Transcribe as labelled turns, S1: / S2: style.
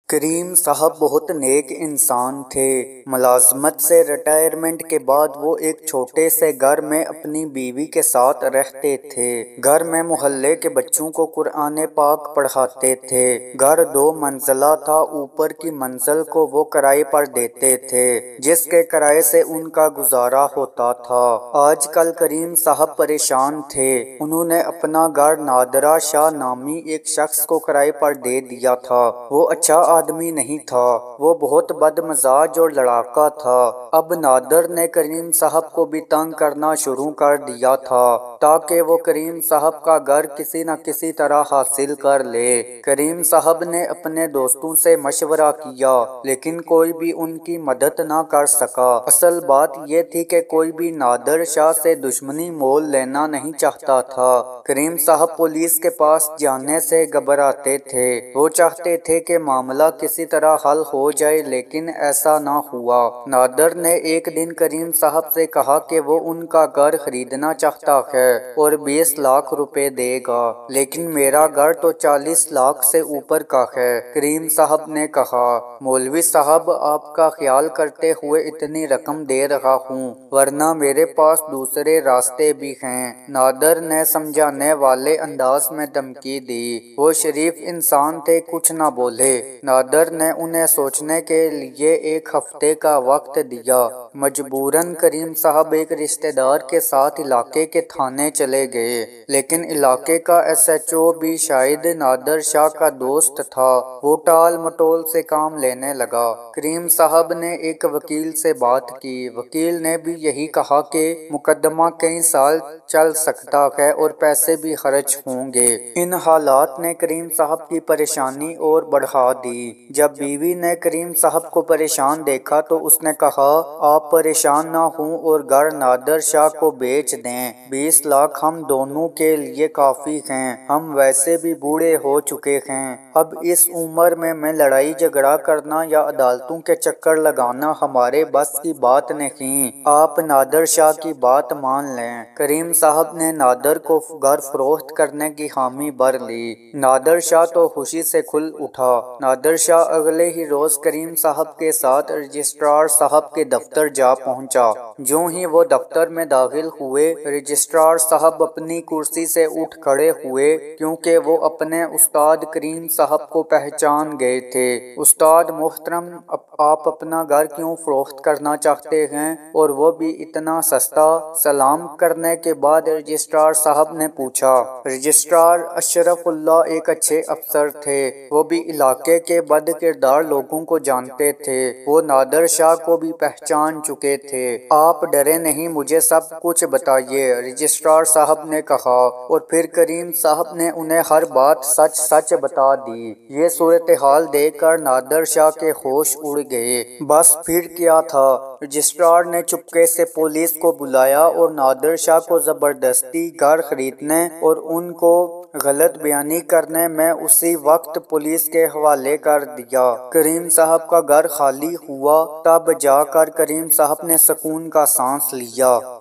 S1: کریم صاحب بہت نیک انسان تھے۔ ملازمت سے ریٹائرمنٹ کے بعد وہ ایک چھوٹے سے گھر میں اپنی بیوی کے ساتھ رہتے تھے۔ گھر میں محلے کے بچوں کو قرآن پاک پڑھاتے تھے۔ گھر 2 منزلہ تھا، اوپر کی منزل کو وہ کرائے پر دیتے تھے، جس کے کرائے سے ان کا گزارا ہوتا تھا۔ آج کل کریم صاحب پریشان تھے۔ انہوں نے اپنا گھر نادرہ شاہ نامی ایک شخص کو کرائے پر دے دیا تھا۔ وہ اچھا آدمی نہیں تھا، وہ بہت بد مزاج اور لڑاکا تھا۔ اب نادر نے کریم صاحب کو بھی تنگ کرنا شروع کر دیا تھا تاکہ وہ کریم صاحب کا گھر کسی نہ کسی طرح حاصل کر لے۔ کریم صاحب نے اپنے دوستوں سے مشورہ کیا، لیکن کوئی بھی ان کی مدد نہ کر سکا۔ اصل بات یہ تھی کہ کوئی بھی نادر شاہ سے دشمنی مول لینا نہیں چاہتا تھا۔ کریم صاحب پولیس کے پاس جانے سے گھبراتے تھے۔ وہ چاہتے تھے کہ معاملہ کسی طرح حل ہو جائے، لیکن ایسا نہ ہوا۔ نادر نے ایک دن کریم صاحب سے کہا کہ وہ ان کا گھر خریدنا چاہتا ہے اور 20 لاکھ روپے دے گا، لیکن میرا گھر تو 40 لاکھ سے اوپر کا ہے۔ کریم صاحب نے کہا، مولوی صاحب آپ کا خیال کرتے ہوئے اتنی رقم دے رہا ہوں، ورنہ میرے پاس دوسرے راستے بھی ہیں۔ نادر نے سمجھانے والے انداز میں دھمکی دی۔ وہ شریف انسان تھے، کچھ نہ بولے۔ نادر نے انہیں سوچنے کے لیے 1 ہفتے کا وقت دیا۔ مجبوراً کریم صاحب ایک رشتہ دار کے ساتھ علاقے کے تھانے چلے گئے، لیکن علاقے کا SHO بھی شاید نادر شاہ کا دوست تھا۔ وہ ٹال مٹول سے کام لینے لگا۔ کریم صاحب نے ایک وکیل سے بات کی۔ وکیل نے بھی یہی کہا کہ مقدمہ کئی سال چل سکتا ہے اور پیسے بھی خرچ ہوں گے۔ ان حالات نے کریم صاحب کی پریشانی اور بڑھا دی۔ جب بیوی نے کریم صاحب کو پریشان دیکھا تو اس نے کہا، آپ پریشان نہ ہوں اور گھر نادر شاہ کو بیچ دیں۔ 20 لاکھ ہم دونوں کے لیے کافی ہیں۔ ہم ویسے بھی بوڑھے ہو چکے ہیں۔ اب اس عمر میں لڑائی جھگڑا کرنا یا عدالتوں کے چکر لگانا ہمارے بس کی بات نہیں۔ آپ نادر شاہ کی بات مان لیں۔ کریم صاحب نے نادر کو گھر فروخت کرنے کی حامی بھر لی۔ نادر شاہ تو خوشی سے کھل اٹھا۔ نادر شاہ اگلے ہی روز کریم صاحب کے ساتھ رجسٹرار صاحب کے دفتر جا پہنچا۔ جو ہی وہ دفتر میں داخل ہوئے، رجسٹرار صاحب اپنی کرسی سے اٹھ کھڑے ہوئے، کیونکہ وہ اپنے استاد کریم صاحب کو پہچان گئے تھے۔ استاد محترم، آپ اپنا گھر کیوں فروخت کرنا چاہتے ہیں، اور وہ بھی اتنا سستا؟ سلام کرنے کے بعد رجسٹرار صاحب نے پوچھا۔ رجسٹرار اشرف اللہ ایک اچھے افسر تھے۔ وہ بھی علاقے کے بد کردار لوگوں کو جانتے تھے۔ وہ نادر شاہ کو بھی پہچان چکے تھے۔ آپ ڈرے نہیں، مجھے سب کچھ بتائیے، رجسٹرار صاحب نے کہا، اور پھر کریم صاحب نے انہیں ہر بات سچ سچ بتا دی۔ یہ صورتحال دیکھ کر نادر شاہ کے ہوش اڑ گئے۔ بس پھر کیا تھا؟ رجسٹرار نے چپکے سے پولیس کو بلایا اور نادر شاہ کو زبردستی گھر خریدنے اور ان کو غلط بیانی کرنے میں اسی وقت پولیس کے حوالے کر دیا۔ کریم صاحب کا گھر خالی ہوا، تب جا کر کریم صاحب نے سکون کا سانس لیا۔